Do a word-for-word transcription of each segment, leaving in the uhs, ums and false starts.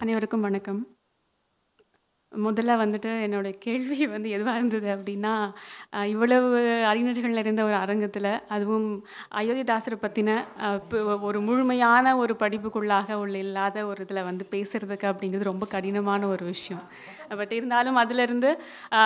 அனைவருக்கும் வணக்கம். முதல்ல வந்துட்டு என்னோட கேள்வி வந்து எதுவா இருந்தது அப்படின்னா, அ இவ்வளவு அறிஞர்கள் நிறைந்த ஒரு அரங்கத்தில, அதுவும் அயோத்திதாசர பத்தின அ ப ஒரு முழுமையான ஒரு படிப்புக்குள்ளாக உள்ள இல்லாத ஒரு இதில வந்து பேசுறதுக்கு அப்படிங்கிறது ரொம்ப கடினமான ஒரு விஷயம். பட் இருந்தாலும் அதிலிருந்து அ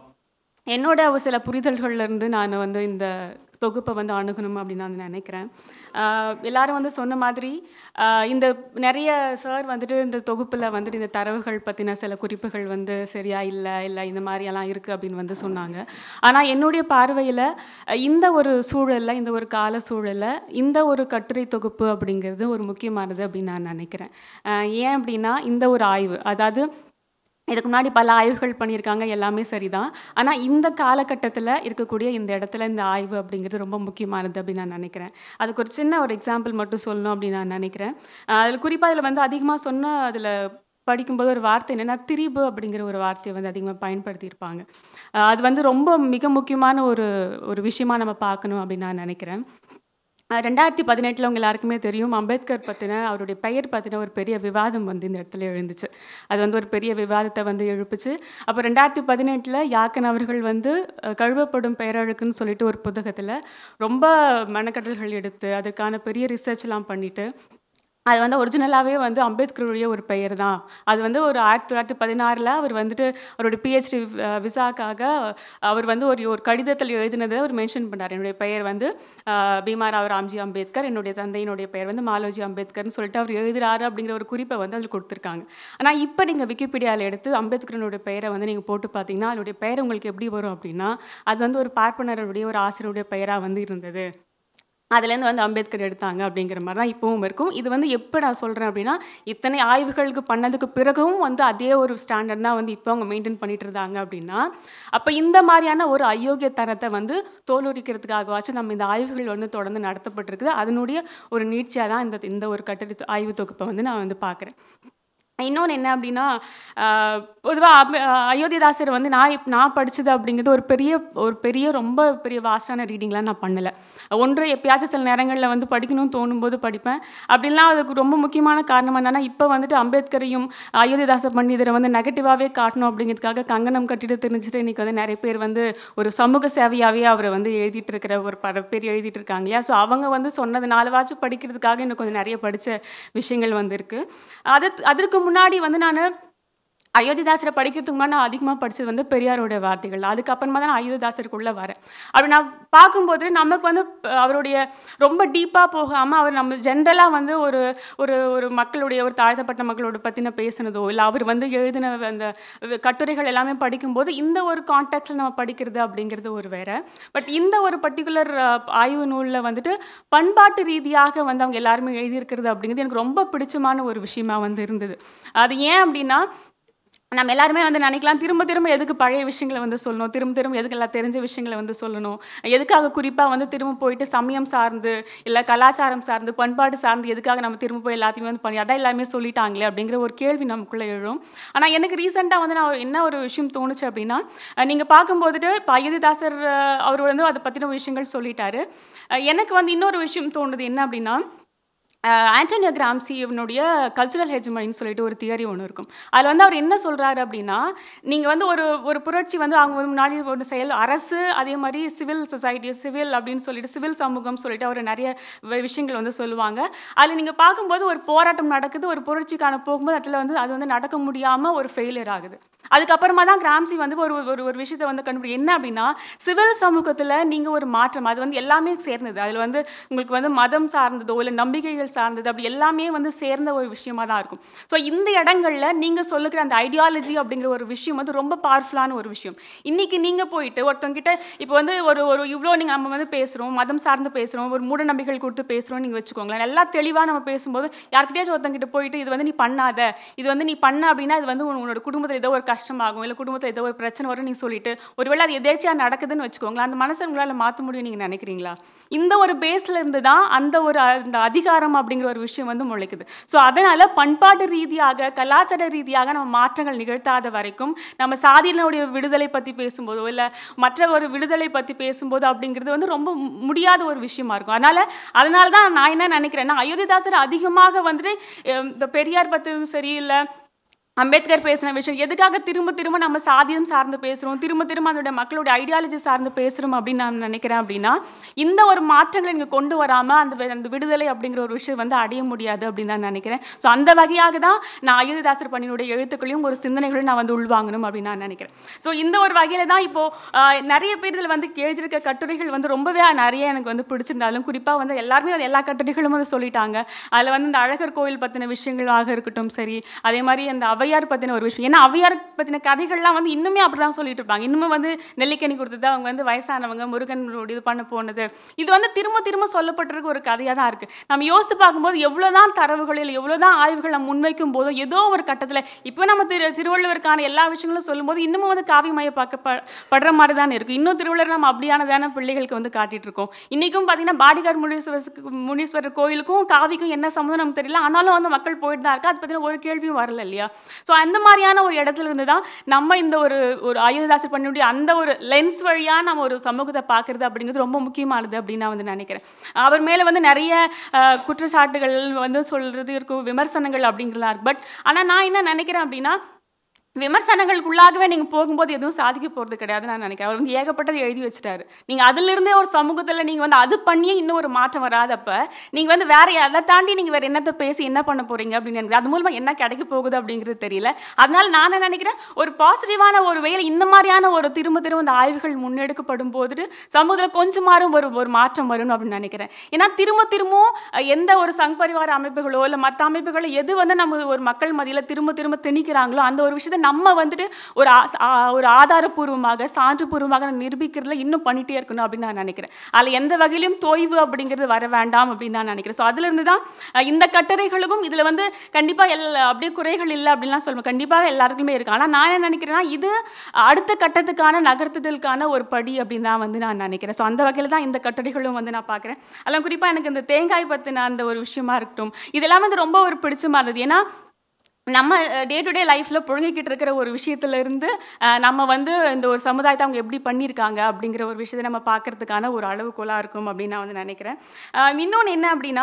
என்னோட ஒரு சில புரிதல்கள்லேருந்து நான் வந்து இந்த தொகுப்பை வந்து அணுகணும் அப்படின்னு நான் நினைக்கிறேன். எல்லாரும் வந்து சொன்ன மாதிரி இந்த நிறைய சார் வந்துட்டு இந்த தொகுப்பில் வந்துட்டு இந்த தரவுகள் பற்றின சில குறிப்புகள் வந்து சரியா இல்லை இல்லை இந்த மாதிரியெல்லாம் இருக்குது அப்படின்னு வந்து சொன்னாங்க. ஆனால் என்னுடைய பார்வையில் இந்த ஒரு சூழலில் இந்த ஒரு கால சூழலில் இந்த ஒரு கட்டுரை தொகுப்பு அப்படிங்கிறது ஒரு முக்கியமானது அப்படின்னு நான் நினைக்கிறேன். ஏன் அப்படின்னா இந்த ஒரு ஆய்வு, அதாவது இதுக்கு முன்னாடி பல ஆய்வுகள் பண்ணியிருக்காங்க, எல்லாமே சரிதான். ஆனால் இந்த காலகட்டத்தில் இருக்கக்கூடிய இந்த இடத்துல இந்த ஆய்வு அப்படிங்கிறது ரொம்ப முக்கியமானது அப்படின்னு நான் நினைக்கிறேன். அதுக்கு ஒரு சின்ன ஒரு எக்ஸாம்பிள் மட்டும் சொல்லணும் அப்படின்னு நான் நினைக்கிறேன். அதில் குறிப்பாக இதில் வந்து அதிகமாக சொன்ன அதில் படிக்கும்போது ஒரு வார்த்தை என்னென்னா திரிபு அப்படிங்கிற ஒரு வார்த்தையை வந்து அதிகமாக பயன்படுத்தியிருப்பாங்க. அது வந்து ரொம்ப மிக முக்கியமான ஒரு ஒரு விஷயமா நம்ம பார்க்கணும் அப்படின்னு நான் நினைக்கிறேன். ரெண்டாயிரத்தி பதினெட்டில் உங்கள் எல்லாருக்குமே தெரியும், அம்பேத்கர் பற்றின அவருடைய பெயர் பற்றின ஒரு பெரிய விவாதம் வந்து இந்த இடத்துல எழுந்துச்சு. அது வந்து ஒரு பெரிய விவாதத்தை வந்து எழுப்புச்சு. அப்போ ரெண்டாயிரத்தி பதினெட்டில் யாக்கன் அவர்கள் வந்து கழுவப்படும் பெயரழுக்குன்னு சொல்லிட்டு ஒரு புத்தகத்தில் ரொம்ப மெனக்கடல்கள் எடுத்து அதற்கான பெரிய ரிசர்ச்லாம் பண்ணிவிட்டு அது வந்து ஒரிஜினலாகவே வந்து அம்பேத்கருடைய ஒரு பெயர் தான். அது வந்து ஒரு ஆயிரத்தி தொள்ளாயிரத்தி பதினாறில் அவர் வந்துட்டு அவருடைய பிஹெச்டி விசாக்காக அவர் வந்து ஒரு ஒரு கடிதத்தில் எழுதினதை அவர் மென்ஷன் பண்ணார். என்னுடைய பெயர் வந்து பீமாராவ் ராம்ஜி அம்பேத்கர், என்னுடைய தந்தையினுடைய பெயர் வந்து மாலோஜி அம்பேத்கர்னு சொல்லிட்டு அவர் எழுதுறாரு அப்படிங்கிற ஒரு குறிப்பை வந்து அதில் கொடுத்துருக்காங்க. ஆனால் இப்போ நீங்கள் விக்கிபீடியாவில் எடுத்து அம்பேத்கரனுடைய பெயரை வந்து நீங்கள் போட்டு பார்த்தீங்கன்னா அதனுடைய பெயர் உங்களுக்கு எப்படி வரும் அப்படின்னா, அது வந்து ஒரு பார்ப்பனருடைய ஒரு ஆசிரியருடைய பெயராக வந்து இருந்தது, அதுலேருந்து வந்து அம்பேத்கர் எடுத்தாங்க அப்படிங்கிற மாதிரி தான் இப்போவும் இருக்கும். இது வந்து எப்போ நான் சொல்கிறேன் அப்படின்னா, இத்தனை ஆய்வுகளுக்கு பண்ணதுக்கு பிறகும் வந்து அதே ஒரு ஸ்டாண்டர்ட் தான் வந்து இப்போ அவங்க மெயின்டைன் பண்ணிட்டு இருந்தாங்க அப்படின்னா, அப்போ இந்த மாதிரியான ஒரு அயோக்கிய தரத்தை வந்து தோலுரிக்கிறதுக்காகவாச்சும் நம்ம இந்த ஆய்வுகள் வந்து தொடர்ந்து நடத்தப்பட்டிருக்குது. அதனுடைய ஒரு நீட்சியாக தான் இந்த இந்த ஒரு கட்டுரை ஆய்வு தொகுப்பை வந்து நான் வந்து பார்க்குறேன். இன்னொன்று என்ன அப்படின்னா, பொதுவாக அயோத்திதாசர் வந்து நான் இப் நான் படித்தது அப்படிங்கிறது ஒரு பெரிய ஒரு பெரிய ரொம்ப பெரிய வாஸ்டான ரீடிங்லாம் நான் பண்ணலை. ஒன்று எப்பயாச்சும் சில நேரங்களில் வந்து படிக்கணும்னு தோணும்போது படிப்பேன். அப்படின்லாம் அதுக்கு ரொம்ப முக்கியமான காரணம் என்னென்னா, இப்போ வந்துட்டு அம்பேத்கரையும் அயோத்திதாசர் பண்டிதரை வந்து நெகட்டிவாகவே காட்டணும் அப்படிங்கிறதுக்காக கங்கணம் கட்டிட்டு தெரிஞ்சுட்டு இன்றைக்கி வந்து நிறைய பேர் வந்து ஒரு சமூக சேவையாகவே அவரை வந்து எழுதிட்டு இருக்கிற ஒரு பல பேர் எழுதிட்டு இருக்காங்க இல்லையா? ஸோ அவங்க வந்து சொன்னது நாலுவாச்சும் படிக்கிறதுக்காக இன்னும் கொஞ்சம் நிறைய படித்த விஷயங்கள் வந்து இருக்குது. அது அதற்கு முன்னாடி வந்து நான் அயோத்திதாசரை படிக்கிறதுக்கு முன்னாடி நான் அதிகமாக படித்தது வந்து பெரியாரோட வார்த்தைகள். அதுக்கப்புறமா தான் நான் அயோத்திதாசருக்குள்ளே வரேன். அப்படி நான் பார்க்கும்போது நமக்கு வந்து அவருடைய ரொம்ப டீப்பாக போகாமல் அவர் நம்ம ஜென்ரலாக வந்து ஒரு ஒரு ஒரு மக்களுடைய ஒரு தாழ்த்தப்பட்ட மக்களோட பற்றின பேசுனதோ இல்லை அவர் வந்து எழுதின அந்த கட்டுரைகள் எல்லாமே படிக்கும்போது இந்த ஒரு கான்டெக்ஸ்டில் நம்ம படிக்கிறது அப்படிங்கிறது ஒரு வேறு. பட் இந்த ஒரு பர்டிகுலர் ஆய்வு நூலில் வந்துட்டு பண்பாட்டு ரீதியாக வந்து அவங்க எல்லாருமே எழுதியிருக்கிறது அப்படிங்கிறது எனக்கு ரொம்ப பிடிச்சமான ஒரு விஷயமா வந்து இருந்தது. அது ஏன் அப்படின்னா, நம்ம எல்லாருமே வந்து நினைக்கலாம் திரும்ப திரும்ப எதுக்கு பழைய விஷயங்களை வந்து சொல்லணும், திரும்ப திரும்ப எதுக்கு எல்லாம் தெரிஞ்ச விஷயங்களை வந்து சொல்லணும், எதுக்காக குறிப்பாக வந்து திரும்ப போயிட்டு சமயம் சார்ந்து இல்லை கலாச்சாரம் சார்ந்து பண்பாடு சார்ந்து எதுக்காக நம்ம திரும்ப போய் எல்லாத்தையுமே வந்து பண்ணி அதான் எல்லாமே சொல்லிட்டாங்களே அப்படிங்கிற ஒரு கேள்வி நமக்குள்ளே எழும். ஆனால் எனக்கு ரீசெண்டாக வந்து நான் என்ன ஒரு விஷயம் தோணுச்சு அப்படின்னா, நீங்கள் பார்க்கும்போதுட்டு இப்போ அயோத்திதாசர் அவர் வந்து அதை பற்றின விஷயங்கள் சொல்லிட்டாரு. எனக்கு வந்து இன்னொரு விஷயம் தோணுது என்ன அப்படின்னா, ஆண்டனியோ கிராம்சி இவனுடைய கல்ச்சுரல் ஹெஜ்மனின்னு சொல்லிட்டு ஒரு தியரி ஒன்று இருக்கும். அதில் வந்து அவர் என்ன சொல்கிறாரு அப்படின்னா, நீங்கள் வந்து ஒரு ஒரு புரட்சி வந்து அவங்க வந்து முன்னாடி ஒரு செயல் அரசு அதே மாதிரி சிவில் சொசைட்டி சிவில் அப்படின்னு சொல்லிட்டு சிவில் சமூகம் சொல்லிட்டு அவர் நிறைய விஷயங்கள் வந்து சொல்லுவாங்க. அதில் நீங்கள் பார்க்கும்போது ஒரு போராட்டம் நடக்குது, ஒரு புரட்சிக்கான போகும்போது அதில் வந்து அது வந்து நடக்க முடியாமல் ஒரு ஃபெயிலியர் ஆகுது. அதுக்கப்புறமா தான் கிராம்சி வந்து ஒரு ஒரு ஒரு விஷயத்தை வந்து கண்டுபிடி என்ன அப்படின்னா, சிவில் சமூகத்தில் நீங்கள் ஒரு மாற்றம் அது வந்து எல்லாமே சேர்ந்தது. அதில் வந்து உங்களுக்கு வந்து மதம் சார்ந்ததோ இல்லை நம்பிக்கைகள் சார்ந்தது அப்படி எல்லாமே வந்து சேர்ந்த ஒரு விஷயமா தான் இருக்கும். ஸோ இந்த இடங்களில் நீங்கள் சொல்லுகிற அந்த ஐடியாலஜி அப்படிங்கிற ஒரு விஷயம் வந்து ரொம்ப பவர்ஃபுல்லான ஒரு விஷயம். இன்றைக்கி நீங்கள் போயிட்டு ஒருத்தவங்கிட்ட இப்போ வந்து ஒரு ஒரு இவ்வளோ நீங்கள் நம்ம வந்து பேசுகிறோம், மதம் சார்ந்து பேசுகிறோம், ஒரு மூட நம்பிக்கைகள் கொடுத்து பேசுகிறோம் நீங்கள் வச்சுக்கோங்களேன். நல்லா தெளிவாக நம்ம பேசும்போது யார்கிட்டயாச்சும் ஒருத்தங்கிட்ட போயிட்டு இது வந்து நீ பண்ணாத, இது வந்து நீ பண்ண அப்படின்னா இது வந்து உன்னோட குடும்பத்தில் ஏதோ ஒரு கஷ்டமாகும் இல்லை குடும்பத்தில் ஏதோ ஒரு பிரச்சனை வரும் நீ சொல்லிட்டு ஒருவேளை அது எதேச்சியாக நடக்குதுன்னு வச்சுக்கோங்களேன், அந்த மனசை உங்களால் மாற்ற முடியும் நீங்கள் நினைக்கிறீங்களா? இந்த ஒரு பேஸில் இருந்து தான் அந்த ஒரு அந்த அதிகாரம் அப்படிங்கிற ஒரு விஷயம் வந்து முளைக்குது. ஸோ அதனால் பண்பாட்டு ரீதியாக கலாச்சார ரீதியாக நம்ம மாற்றங்கள் நிகழ்த்தாத வரைக்கும் நம்ம சாதியினுடைய விடுதலை பற்றி பேசும்போதோ இல்லை மற்ற ஒரு விடுதலை பற்றி பேசும்போது அப்படிங்கிறது வந்து ரொம்ப முடியாத ஒரு விஷயமா இருக்கும். அதனால் அதனால தான் நான் என்ன நினைக்கிறேன்னா, அயோத்திதாசர் அதிகமாக வந்துட்டு இந்த பெரியார் பற்றியும் சரி இல்லை அம்பேத்கர் பேசின விஷயம் எதுக்காக திரும்ப திரும்ப நம்ம சாதியம் சார்ந்து பேசுகிறோம், திரும்ப திரும்ப அதோட மக்களோட ஐடியாலஜி சார்ந்து பேசுகிறோம் அப்படின்னு நான் நினைக்கிறேன். அப்படின்னா இந்த ஒரு மாற்றங்களை நீங்கள் கொண்டு வராமல் அந்த அந்த விடுதலை அப்படிங்கிற ஒரு விஷயம் வந்து அடைய முடியாது அப்படின்னு நான் நினைக்கிறேன். ஸோ அந்த வகையாக தான் நான் அயோத்திதாசர் பண்ணினுடைய எழுத்துக்களையும் ஒரு சிந்தனைகளையும் நான் வந்து உள்வாங்கணும் அப்படின்னு நான் நினைக்கிறேன். ஸோ இந்த ஒரு வகையில் தான் இப்போது நிறைய பேர் இதில் வந்து எழுதியிருக்க கட்டுரைகள் வந்து ரொம்பவே நிறைய எனக்கு வந்து பிடிச்சிருந்தாலும், குறிப்பாக வந்து எல்லாருமே எல்லா கட்டுரைகளும் வந்து சொல்லிட்டாங்க. அதில் வந்து இந்த அழகர் கோயில் பற்றின விஷயங்களாக இருக்கட்டும் சரி, அதே மாதிரி அந்த அவையார் பற்றின ஒரு விஷயம், ஏன்னா அவையார் பற்றின கதைகள்லாம் வந்து இன்னுமே அப்படி தான் சொல்லிட்டு இருப்பாங்க. இன்னுமே வந்து நெல்லிக்கனி கொடுத்தது, அவங்க வந்து வயசானவங்க முருகன் இது பண்ண போனது, இது வந்து திரும்ப திரும்ப சொல்லப்பட்டிருக்க ஒரு கதையாக தான் இருக்குது. நம்ம யோசித்து பார்க்கும்போது எவ்வளோதான் தரவுகளில் எவ்வளோதான் ஆய்வுகள் நம்ம முன்வைக்கும் போதும் ஏதோ ஒரு கட்டத்தில் இப்போ நம்ம திரு திருவள்ளுவருக்கான எல்லா விஷயங்களும் சொல்லும்போது இன்னமும் வந்து காவியமய பார்க்க படுற மாதிரி தான் இருக்குது. இன்னும் திருவள்ளுவர் நம்ம அப்படியானதான பிள்ளைகளுக்கு வந்து காட்டிட்டு இருக்கோம். இன்றைக்கும் பார்த்தீங்கன்னா பாடிகார்டு முனீஸ்வரருக்கு முனீஸ்வரர் கோயிலுக்கும் காவிக்கும் என்ன சம்மந்தம் நமக்கு தெரியல, ஆனாலும் வந்து மக்கள் போயிட்டு தான் இருக்கா. அதை பற்றின ஒரு கேள்வியும் வரல இல்லையா? ஸோ அந்த மாதிரியான ஒரு இடத்துல இருந்து தான் நம்ம இந்த ஒரு ஒரு அயோத்திதாசர் பண்ணியுடைய அந்த ஒரு லென்ஸ் வழியாக நம்ம ஒரு சமூகத்தை பார்க்குறது அப்படிங்கிறது ரொம்ப முக்கியமானது அப்படின்னு நான் வந்து நினைக்கிறேன். அவர் மேலே வந்து நிறைய குற்றச்சாட்டுகள் வந்து சொல்கிறது இருக்கும், விமர்சனங்கள் அப்படிங்கிறதா இருக்கு. பட் ஆனால் நான் என்ன நினைக்கிறேன் அப்படின்னா, விமர்சனங்களுக்குள்ளாகவே நீங்கள் போகும்போது எதுவும் சாதிக்க போகிறது கிடையாது நான் நினைக்கிறேன். அவர் வந்து ஏகப்பட்டது எழுதி வச்சுட்டாரு. நீங்கள் அதிலிருந்தே ஒரு சமூகத்தில் நீங்கள் வந்து அது பண்ணியே இன்னும் ஒரு மாற்றம் வராதப்ப நீங்கள் வந்து வேற அதை தாண்டி நீங்கள் வேறு என்னத்தை பேசி என்ன பண்ண போகிறீங்க அப்படின்னு எனக்கு அது மூலமாக என்ன கிடைக்க போகுது அப்படிங்கிறது தெரியல. அதனால நான் நினைக்கிறேன் ஒரு பாசிட்டிவான ஒரு வேலை இந்த மாதிரியான ஒரு திரும்ப திரும்ப அந்த ஆய்வுகள் முன்னெடுக்கப்படும் போது சமூகத்தில் கொஞ்சமாரும் ஒரு ஒரு மாற்றம் வரும் அப்படின்னு நினைக்கிறேன். ஏன்னா திரும்ப திரும்பவும் எந்த ஒரு சங் பரிவார அமைப்புகளோ இல்லை மற்ற அமைப்புகளோ எது வந்து நம்ம ஒரு மக்கள் மத்தியில் திரும்ப திரும்ப திணிக்கிறாங்களோ அந்த ஒரு விஷயத்தை நம்ம வந்துட்டு ஒரு ஒரு ஆதாரபூர்வமாக சான்றுபூர்வமாக நிரூபிக்கிறதுல இன்னும் பண்ணிட்டே இருக்கணும் அப்படின்னு நான் நினைக்கிறேன். அதில் எந்த வகையிலும் தோய்வு அப்படிங்கிறது வர வேண்டாம் அப்படின்னு நான் நினைக்கிறேன். ஸோ அதுலேருந்து தான் இந்த கட்டுரைகளுக்கும் இதில் வந்து கண்டிப்பாக எல்லா அப்படியே குறைகள் இல்லை அப்படின்லாம் சொல்லுவேன், கண்டிப்பாக எல்லாருக்குமே இருக்கு. ஆனால் நான் என்ன நினைக்கிறேன்னா இது அடுத்த கட்டத்துக்கான நகர்த்துதலுக்கான ஒரு படி அப்படின்னு தான் வந்து நான் நினைக்கிறேன். ஸோ அந்த வகையில் தான் இந்த கட்டுரைகளும் வந்து நான் பார்க்குறேன். அதெல்லாம் குறிப்பாக எனக்கு இந்த தேங்காய் பற்றின அந்த ஒரு விஷயமா இருக்கட்டும், இதெல்லாம் வந்து ரொம்ப ஒரு பிடிச்சமாக இருந்தது. ஏன்னா நம்ம டே டு டே லைஃப்பில் புழங்கிக்கிட்டு இருக்கிற ஒரு விஷயத்துலேருந்து நம்ம வந்து இந்த ஒரு சமுதாயத்தை அவங்க எப்படி பண்ணியிருக்காங்க அப்படிங்கிற ஒரு விஷயத்தை நம்ம பார்க்குறதுக்கான ஒரு அளவுகோலாக இருக்கும் அப்படின்னு நான் வந்து நினைக்கிறேன். இன்னொன்று என்ன அப்படின்னா,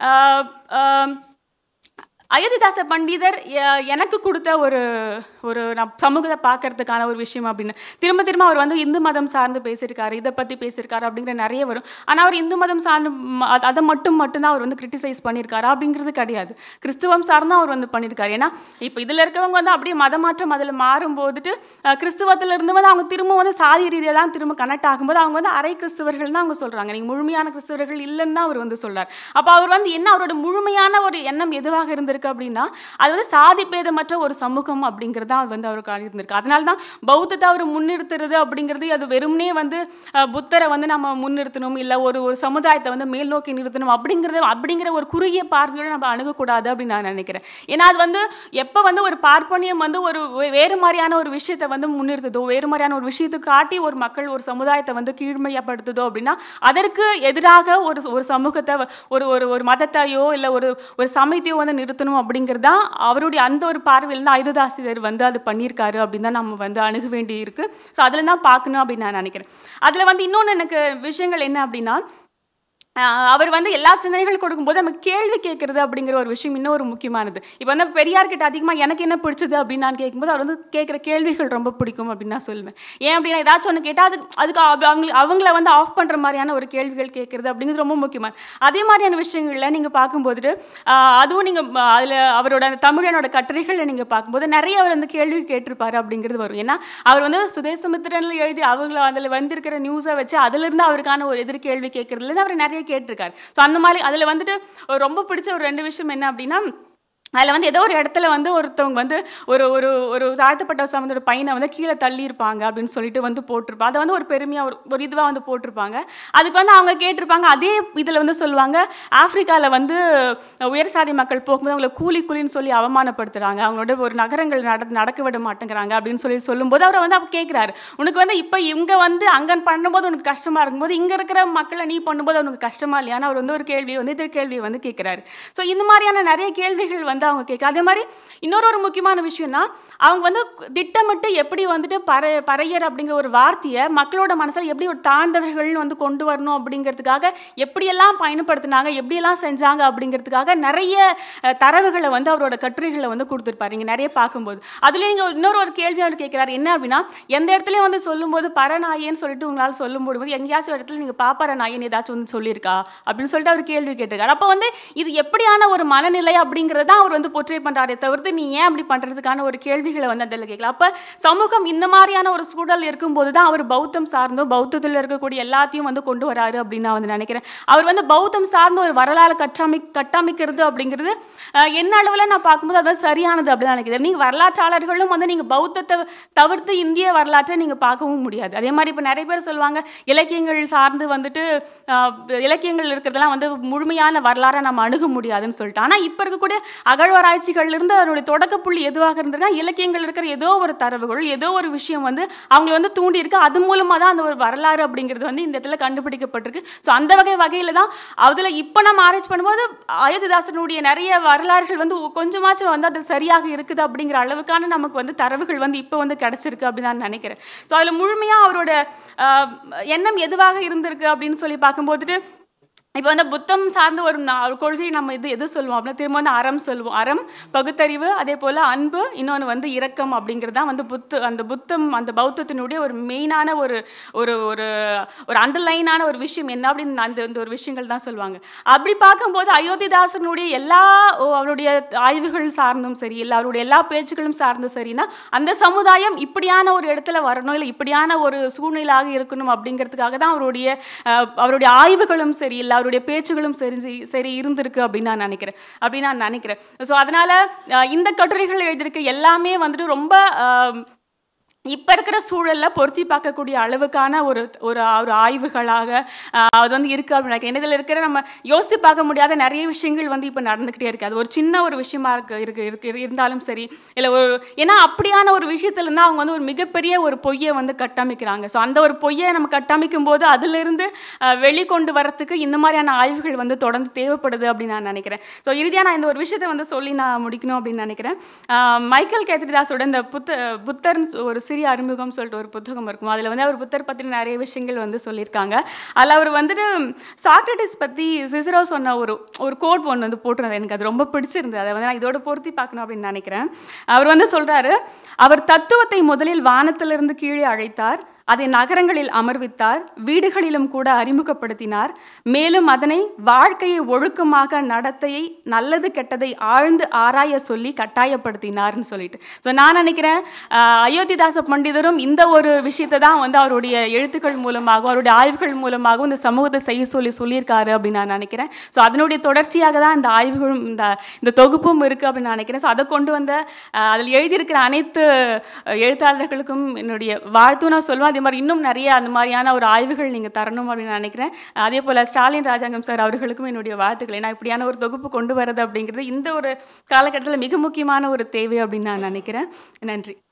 அயோத்திதாசர் பண்டிதர் எனக்கு கொடுத்த ஒரு ஒரு நான் சமூகத்தை பார்க்கறதுக்கான ஒரு விஷயம் அப்படின்னு திரும்ப திரும்ப அவர் வந்து இந்து மதம் சார்ந்து பேசியிருக்காரு, இதை பற்றி பேசியிருக்காரு அப்படிங்கிற நிறைய வரும். ஆனால் அவர் இந்து மதம் சார்ந்து அதை மட்டும் மட்டும்தான் அவர் வந்து கிரிட்டிசைஸ் பண்ணியிருக்காரு அப்படிங்கிறது கிடையாது. கிறிஸ்துவம் சார்ந்தும் அவர் வந்து பண்ணியிருக்காரு. ஏன்னா இப்போ இதில் இருக்கவங்க வந்து அப்படியே மதமாற்றம் அதில் மாறும்போதுட்டு கிறிஸ்துவத்திலிருந்து வந்து அவங்க திரும்ப வந்து சாதி ரீதியாக தான் திரும்ப கனெக்ட் ஆகும்போது அவங்க வந்து அரை கிறிஸ்தவர்கள் தான் அவங்க சொல்கிறாங்க, நீங்கள் முழுமையான கிறிஸ்தவர்கள் இல்லைன்னு தான் அவர் வந்து சொல்கிறார். அப்போ அவர் வந்து என்ன அவரோட முழுமையான ஒரு எண்ணம் எதுவாக இருந்திருக்கு அப்படின்னா அது வந்து சாதி பேதமற்ற ஒரு சமூகம் அப்படிங்கிறது தான் வந்து அவருக்கு இருந்திருக்கு. அதனால தான் பௌத்தத்தை அவர் முன்னிறுத்துறது அப்படிங்கிறது அது வெறும்னே வந்து புத்தரை வந்து நம்ம முன்னிறுத்தணும் இல்லை ஒரு ஒரு சமுதாயத்தை வந்து மேல் நோக்கி நிறுத்தணும் அப்படிங்கிறது அப்படிங்கிற ஒரு குறுகிய பார்வையோடு நம்ம அணுகக்கூடாது அப்படின்னு நான் நினைக்கிறேன். ஏன்னா அது வந்து எப்போ வந்து ஒரு பார்ப்பனியம் வந்து ஒரு வேறு மாதிரியான ஒரு விஷயத்தை வந்து முன்னிறுத்துதோ, வேறு மாதிரியான ஒரு விஷயத்தை காட்டி ஒரு மக்கள் ஒரு சமுதாயத்தை வந்து கீழ்மையப்படுத்துதோ அப்படின்னா அதற்கு எதிராக ஒரு ஒரு சமூகத்தை ஒரு ஒரு மதத்தையோ இல்லை ஒரு ஒரு சமயத்தையோ வந்து நிறுத்தணும் அப்படிங்கிறதா அவருடைய அந்த ஒரு பார்வையில் தான் அயோத்திதாசர் வந்து அது பண்ணியிருக்காரு அப்படின்னு தான் நம்ம வந்து அணுக வேண்டி இருக்கு. ஸோ அதில் தான் பார்க்கணும் அப்படின்னு நான் நினைக்கிறேன். அதில் வந்து இன்னொன்று எனக்கு விஷயங்கள் என்ன அப்படின்னா, அவர் வந்து எல்லா சிந்தனைகள் கொடுக்கும்போது நம்ம கேள்வி கேட்கறது அப்படிங்கிற ஒரு விஷயம் இன்னும் ஒரு முக்கியமானது. இப்போ வந்து பெரியார்கிட்ட அதிகமாக எனக்கு என்ன பிடிச்சது அப்படின்னு நான் கேட்கும்போது அவர் வந்து கேட்குற கேள்விகள் ரொம்ப பிடிக்கும் அப்படின்னு நான் சொல்லுவேன். ஏன் அப்படின்னா ஏதாச்சும் ஒன்று கேட்டால் அது அதுக்கு அவங்க அவங்கள வந்து ஆஃப் பண்ணுற மாதிரியான ஒரு கேள்விகள் கேட்குறது அப்படிங்கிறது ரொம்ப முக்கியமான அதே மாதிரியான விஷயங்களில் நீங்கள் பார்க்கும்போது அதுவும் நீங்கள் அதில் அவரோட தமிழனோட கட்டுரைகளில் நீங்கள் பார்க்கும்போது நிறைய அவர் அந்த கேள்வி கேட்டிருப்பாரு அப்படிங்கிறது வரும். ஏன்னா அவர் வந்து சுதேசமித்திரனில் எழுதி அவங்கள அதில் வந்திருக்கிற நியூஸை வச்சு அதிலிருந்து அவருக்கான ஒரு எதிர்கேள்வி கேட்கறதுலேருந்து அவர் நிறைய கேட்டிருக்காரு. ஸோ அந்த மாதிரி அதில் வந்துட்டு ரொம்ப பிடிச்ச ஒரு ரெண்டு விஷயம் என்ன அப்படின்னா, அதில் வந்து ஏதோ ஒரு இடத்துல வந்து ஒருத்தவங்க வந்து ஒரு ஒரு ஒரு தாழ்த்தப்பட்ட சமூகத்தோட பையனை வந்து கீழே தள்ளியிருப்பாங்க அப்படின்னு சொல்லிட்டு வந்து போட்டிருப்பாங்க. அதை வந்து ஒரு பெருமையாக ஒரு ஒரு இதுவாக வந்து போட்டிருப்பாங்க. அதுக்கு வந்து அவங்க கேட்டிருப்பாங்க, அதே இதில் வந்து சொல்லுவாங்க ஆப்பிரிக்காவில் வந்து உயர் சாதி மக்கள் போகும்போது அவங்கள கூலி கூலின்னு சொல்லி அவமானப்படுத்துகிறாங்க, அவங்களோட ஒரு நகரங்கள் நட நடக்க விட மாட்டேங்கிறாங்க அப்படின்னு சொல்லி சொல்லும்போது அவரை வந்து அவர் கேட்குறாரு, உனக்கு வந்து இப்போ இங்கே வந்து அங்கே பண்ணும்போது உனக்கு கஷ்டமாக இருக்கும்போது இங்கே இருக்கிற மக்களை நீ பண்ணும்போது அவனுக்கு கஷ்டமா இல்லையான்னு அவர் வந்து ஒரு கேள்வியை வந்து எதிர் கேள்வியை வந்து கேட்குறாரு. ஸோ இந்த மாதிரியான நிறைய கேள்விகள் வந்து வந்து அவங்க கேட்க. அதே மாதிரி இன்னொரு ஒரு முக்கியமான விஷயம்னா அவங்க வந்து திட்டமிட்டு எப்படி வந்துட்டு பற பறையர் அப்படிங்கிற ஒரு வார்த்தையை மக்களோட மனசில் எப்படி ஒரு தாண்டவர்கள்னு வந்து கொண்டு வரணும் அப்படிங்கிறதுக்காக எப்படியெல்லாம் பயன்படுத்தினாங்க, எப்படியெல்லாம் செஞ்சாங்க அப்படிங்கிறதுக்காக நிறைய தரவுகளை வந்து அவரோட கட்டுரைகளை வந்து கொடுத்துருப்பாரு. நீங்கள் நிறைய பார்க்கும்போது அதுலேயும் இங்கே இன்னொரு ஒரு கேள்வி அவர் கேட்குறாரு. என்ன அப்படின்னா, எந்த இடத்துலையும் வந்து சொல்லும்போது பரநாயன்னு சொல்லிட்டு உங்களால் சொல்ல முடியும்போது எங்கேயாச்சும் இடத்துல நீங்கள் பாப்பர நாயன் ஏதாச்சும் வந்து சொல்லியிருக்கா அப்படின்னு சொல்லிட்டு அவர் கேள்வி கேட்டிருக்காரு. அப்போ வந்து இது எப்படியான ஒரு மனநிலை அப்படிங்கிறத அவர் வந்து போர்ட்ரே பண்ணுறாரே தவிர்த்து நீ ஏன் அப்படி பண்ணுறதுக்கான ஒரு கேள்விகளை வந்து அதில் கேட்கலாம். அப்போ சமூகம் இந்த மாதிரியான ஒரு சூழல் இருக்கும்போது தான் அவர் பௌத்தம் சார்ந்தோ பௌத்தத்தில் இருக்கக்கூடிய எல்லாத்தையும் வந்து கொண்டு வராரு அப்படின்னு நான் வந்து நினைக்கிறேன். அவர் வந்து பௌத்தம் சார்ந்த ஒரு வரலாறு கட்டமை கட்டமைக்கிறது அப்படிங்கிறது என்ன அளவில் நான் பார்க்கும்போது அதான் சரியானது அப்படின்னு நினைக்கிறேன். நீங்கள் வரலாற்றாளர்களும் வந்து நீங்கள் பௌத்தத்தை தவிர்த்து இந்திய வரலாற்றை நீங்கள் பார்க்கவும் முடியாது. அதே மாதிரி இப்போ நிறைய பேர் சொல்லுவாங்க இலக்கியங்கள் சார்ந்து வந்துட்டு இலக்கியங்கள் இருக்கிறதெல்லாம் வந்து முழுமையான வரலாறை நம்ம அணுக முடியாதுன்னு சொல்லிட்டு. ஆனால் இப்போ இருக்கக்கூடிய அகழ்வாராய்ச்சிகள்லேருந்து அவருடைய தொடக்கப்புள்ளி எதுவாக இருந்ததுன்னா இலக்கியங்கள் இருக்கிற ஏதோ ஒரு தரவுகள் ஏதோ ஒரு விஷயம் வந்து அவங்களை வந்து தூண்டி இருக்கு. அது மூலமாக தான் அந்த ஒரு வரலாறு அப்படிங்கிறது வந்து இந்த இடத்துல கண்டுபிடிக்கப்பட்டிருக்கு. ஸோ அந்த வகை வகையில் தான் அதில் இப்போ நம்ம ஆராய்ச்சி பண்ணும்போது அயோத்திதாசனுடைய நிறைய வரலாறுகள் வந்து கொஞ்சமாச்சும் வந்து அது சரியாக இருக்குது அப்படிங்கிற அளவுக்கான நமக்கு வந்து தரவுகள் வந்து இப்போ வந்து கிடைச்சிருக்கு அப்படின்னு நான் நினைக்கிறேன். ஸோ அதில் முழுமையாக அவரோட எண்ணம் எதுவாக இருந்திருக்கு அப்படின்னு சொல்லி பார்க்கும்போதுட்டு இப்போ வந்து புத்தம் சார்ந்த ஒரு கொள்கை நம்ம இது எது சொல்லுவோம் அப்படின்னா திரும்ப வந்து அறம் சொல்லுவோம். அறம், பகுத்தறிவு, அதே போல் அன்பு, இன்னொன்று வந்து இரக்கம் அப்படிங்கிறது தான் வந்து புத்து அந்த புத்தம் அந்த பௌத்தத்தினுடைய ஒரு மெயினான ஒரு ஒரு ஒரு ஒரு அண்டர்லைனான ஒரு விஷயம் என்ன அப்படின்னு அந்த இந்த ஒரு விஷயங்கள் தான் சொல்லுவாங்க. அப்படி பார்க்கும்போது அயோத்திதாசனுடைய எல்லா அவருடைய ஆய்வுகள் சார்ந்தும் சரி இல்லை அவருடைய எல்லா பேச்சுகளும் சார்ந்தும் சரின்னா அந்த சமுதாயம் இப்படியான ஒரு இடத்துல வரணும் இல்லை இப்படியான ஒரு சூழ்நிலையாக இருக்கணும் அப்படிங்கிறதுக்காக தான் அவருடைய அவருடைய ஆய்வுகளும் சரி இல்லை அவருடைய பேச்சுகளும் சரி சரி இருந்திருக்கு அப்படின்னு நான் நினைக்கிறேன் அப்படின்னு நான் நினைக்கிறேன் ஸோ அதனால இந்த கட்டுரைகள் எழுதியிருக்கு எல்லாமே வந்துட்டு ரொம்ப இப்போ இருக்கிற சூழலில் பொருத்தி பார்க்கக்கூடிய அளவுக்கான ஒரு ஒரு ஒரு ஆய்வுகளாக அது வந்து இருக்குது அப்படின்னு நினைக்கிறேன். இதில் இருக்கிற நம்ம யோசித்து பார்க்க முடியாத நிறைய விஷயங்கள் வந்து இப்போ நடந்துக்கிட்டே இருக்குது. அது ஒரு சின்ன ஒரு விஷயமா இருக்கு இருக்கு இருக்கு இருந்தாலும் சரி இல்லை ஒரு ஏன்னா அப்படியான ஒரு விஷயத்துலேருந்து அவங்க வந்து ஒரு மிகப்பெரிய ஒரு பொய்யை வந்து கட்டமைக்கிறாங்க. ஸோ அந்த ஒரு பொய்யை நம்ம கட்டமைக்கும் போது அதிலிருந்து வெளிக்கொண்டு வரத்துக்கு இந்த மாதிரியான ஆய்வுகள் வந்து தொடர்ந்து தேவைப்படுது அப்படின்னு நான் நினைக்கிறேன். ஸோ இறுதியாக நான் இந்த ஒரு விஷயத்தை வந்து சொல்லி நான் முடிக்கணும் அப்படின்னு நினைக்கிறேன். மைக்கேல் கேத்ரிதாஸோட இந்த புத்த புத்தர் ஒரு சிறிய அறிமுகம் சொல்லிட்டு ஒரு புத்தகம் இருக்கும். அதில் வந்து அவர் புத்தர் பற்றி நிறைய விஷயங்கள் வந்து சொல்லியிருக்காங்க. அதில் அவர் வந்துட்டு சாக்ரட்டிஸ் பற்றி சிசிரோ சொன்ன ஒரு ஒரு கோட் ஒன்று வந்து போட்டுருந்தார். எனக்கு அது ரொம்ப பிடிச்சிருந்தது. அதை வந்து நான் இதோட பொருத்தி பார்க்கணும் அப்படின்னு நினைக்கிறேன். அவர் வந்து சொல்கிறாரு, அவர் தத்துவத்தை முதலில் வானத்திலிருந்து கீழே அழைத்தார், அதை நகரங்களில் அமர்வித்தார், வீடுகளிலும் கூட அறிமுகப்படுத்தினார், மேலும் அதனை வாழ்க்கையை ஒழுக்கமாக நடத்தையை நல்லது கெட்டதை ஆழ்ந்து ஆராய சொல்லி கட்டாயப்படுத்தினார்னு சொல்லிட்டு. ஸோ நான் நினைக்கிறேன் அயோத்திதாச பண்டிதரும் இந்த ஒரு விஷயத்தை தான் வந்து அவருடைய எழுத்துக்கள் மூலமாகவும் அவருடைய ஆய்வுகள் மூலமாகவும் இந்த சமூகத்தை செய்ய சொல்லி சொல்லியிருக்காரு அப்படின்னு நான் நினைக்கிறேன். ஸோ அதனுடைய தொடர்ச்சியாக தான் இந்த ஆய்வுகளும் இந்த இந்த தொகுப்பும் இருக்குது அப்படின்னு நான் நினைக்கிறேன். ஸோ அதை கொண்டு வந்த அதில் எழுதியிருக்கிற அனைத்து எழுத்தாளர்களுக்கும் என்னுடைய வாழ்த்து நான் சொல்லுவேன். அதே மாதிரி இன்னும் நிறைய அந்த மாதிரியான ஒரு ஆய்வுகள் நீங்கள் தரணும் அப்படின்னு நினைக்கிறேன். அதே போல் ஸ்டாலின் ராஜாங்கம் சார் அவர்களுக்கும் என்னுடைய வாழ்த்துக்கள். ஏன்னா இப்படியான ஒரு தொகுப்பு கொண்டு வரது அப்படிங்கிறது இந்த ஒரு காலகட்டத்தில் மிக முக்கியமான ஒரு தேவை அப்படின்னு நான் நினைக்கிறேன். நன்றி.